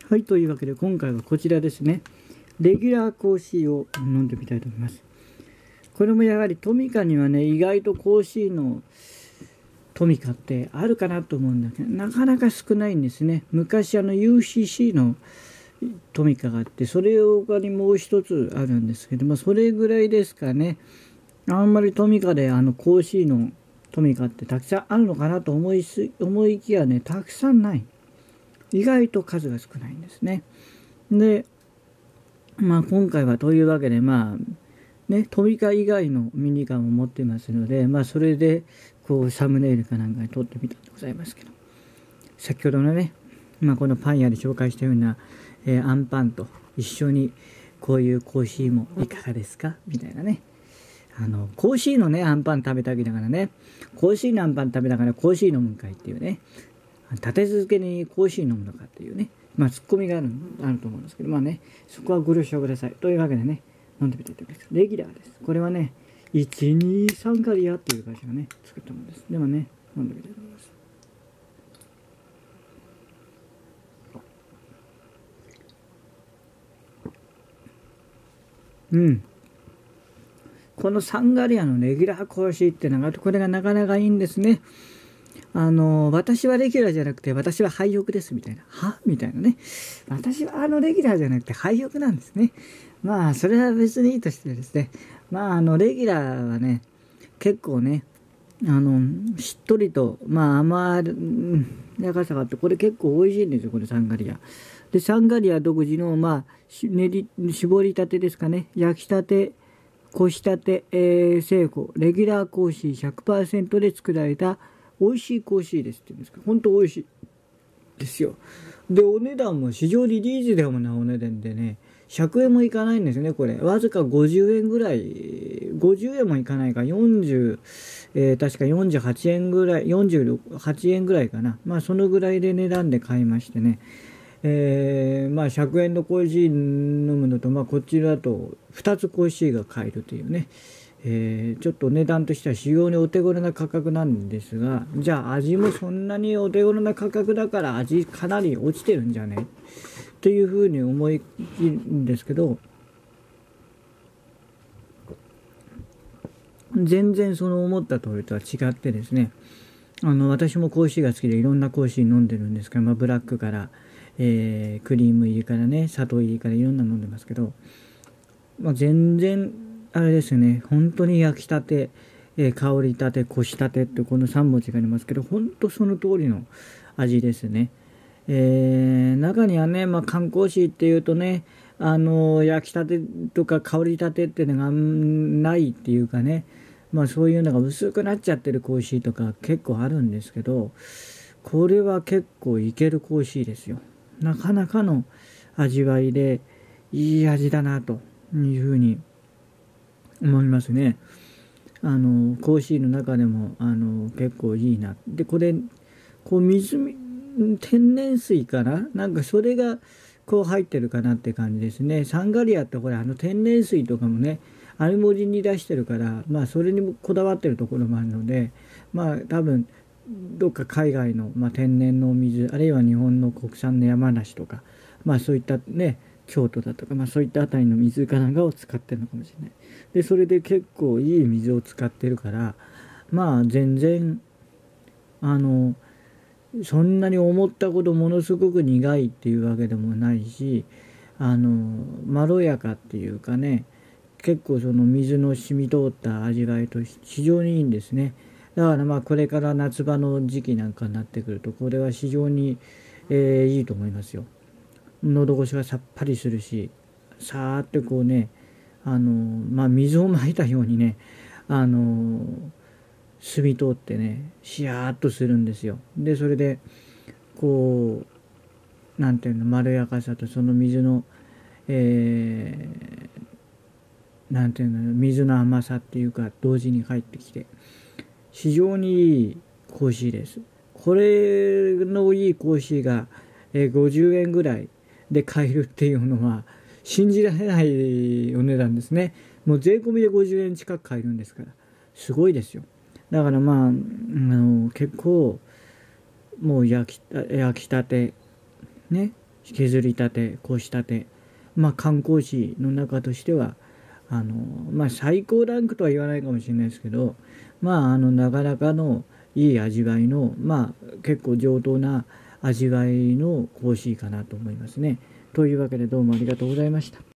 はい、というわけで今回はこちらですね。レギュラーコーヒーを飲んでみたいと思います。これもやはりトミカにはね、意外とコーヒーのトミカってあるかなと思うんだけど、なかなか少ないんですね。昔UCC のトミカがあって、それ他にもう一つあるんですけども、それぐらいですかね。あんまりトミカでコーヒーのトミカってたくさんあるのかなと思いきやね、たくさんない。意外と数が少ないんですね。で、今回はというわけで、トミカ以外のミニカーも持っていますので、それでこうサムネイルかなんかに撮ってみたんでございますけど、先ほどのね、このパン屋で紹介したような、アンパンと一緒にこういうコーヒーもいかがですかみたいなね。コーヒーのね、アンパン食べたきだからね、コーヒーのアンパン食べながらコーヒー飲むんかいっていうね、立て続けにコーヒー飲むのかっていうね、ツッコミがあると思うんですけど、そこはご了承ください。というわけでね、飲んでみたいと思います。レギュラーです。これはね、123カリアっていう会社がね、作ったものです。でもね、飲んでみたいと思います。このサンガリアのレギュラーコーヒーってこれがなかなかいいんですね。私はレギュラーじゃなくて私は廃屋ですみたいな。はみたいなね。私はレギュラーじゃなくて廃屋なんですね。それは別にいいとしてですね。レギュラーはね、結構ね、しっとりと、甘やかさがあって、これ結構美味しいんですよ、これサンガリア。で、サンガリア独自の、絞りたてですかね。焼きたて、こしたて、製法、レギュラーコーヒー 100% で作られた美味しいコーヒーですって言うんですか。本当美味しいですよ。で、お値段も非常にリーズナブルなお値段でね、100円もいかないんですね、これ。わずか50円ぐらい、50円もいかないか、確か48円ぐらい、48円ぐらいかな。そのぐらいで値段で買いましてね。100円のコーヒー飲むのと、こちらだと2つコーヒーが買えるというね。ちょっと値段としては非常にお手頃な価格なんですが、じゃあ味もそんなにお手頃な価格だから味かなり落ちてるんじゃねというふうに思いきるんですけど、全然その思った通りとは違ってですね、私もコーヒーが好きでいろんなコーヒー飲んでるんですけど、ブラックから、クリーム入りからね、砂糖入りからいろんなの飲んでますけど、全然あれですよね、本当に焼きたて、香りたて、こしたてってこの3文字がありますけど、本当その通りの味ですね。中にはね、缶コーヒーっていうとね、焼きたてとか香りたてっていうのがないっていうかね、そういうのが薄くなっちゃってるコーヒーとか結構あるんですけど、これは結構いけるコーヒーですよ。なかなかの味わいでいい味だなというふうに思いますね。コーヒーの中でも結構いいな。で、これこう天然水かな、それがこう入ってるかなって感じですね。サンガリアってこれ天然水とかもね、アルモジに出してるから、それにもこだわってるところもあるので、多分どっか海外の、天然のお水、あるいは日本の国産の山梨とか、そういったね、京都だとか、そういったあたりの水かなんかを使ってるのかもしれない。で、それで結構いい水を使ってるから、全然、そんなに思ったほどものすごく苦いっていうわけでもないし、まろやかっていうかね、結構その水の染み通った味わいと非常にいいんですね。だからこれから夏場の時期なんかになってくると、これは非常に、いいと思いますよ。喉越しがさっぱりするし、さーってこうね、水をまいたようにね、澄み通ってね、シヤーっとするんですよ。で、それでこうなんていうの、まろやかさとその水の、なんていうの、水の甘さっていうか同時に入ってきて、非常にいいコーヒーです。これのいいコーヒーが、50円ぐらいで買えるっていうのは信じられないお値段ですね。もう税込みで50円近く買えるんですから、すごいですよ。だから結構もう焼きたてね、 削りたて、こしたて、缶コーヒーの中としては最高ランクとは言わないかもしれないですけど、なかなかのいい味わいの、結構上等な味わいのコーヒーかなと思いますね。というわけでどうもありがとうございました。